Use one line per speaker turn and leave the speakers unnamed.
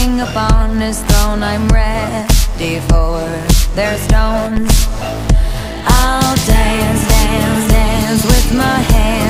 king upon his throne. I'm ready for their stones. I'll dance, dance, dance with my hands